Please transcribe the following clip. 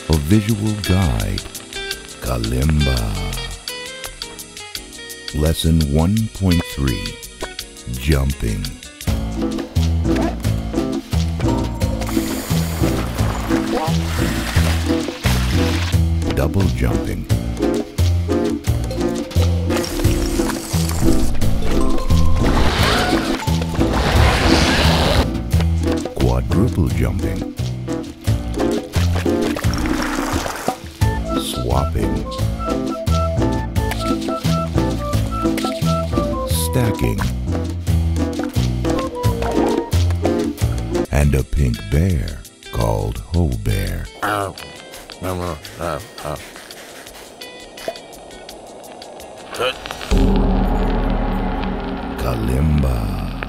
A visual guide, Kalimba. Lesson 1.3, Jumping. Double jumping. Quadruple jumping. Swapping. Stacking. And a pink bear called Ho Bear. Kalimba.